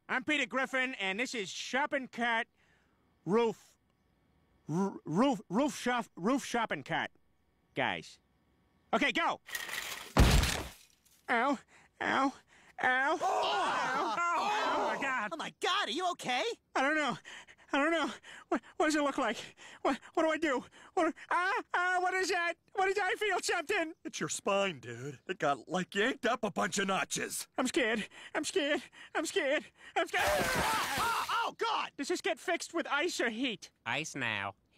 I'm Peter Griffin, and this is Shopping Cart Roof Shopping Cart, guys. Okay, go. Ow, ow, ow. Oh my God. Oh my God, are you okay? I don't know. What does it look like? What do I do? What is that? What did I feel something? It's your spine, dude. It got, like, yanked up a bunch of notches. I'm scared. Oh, God! Does this get fixed with ice or heat? Ice now.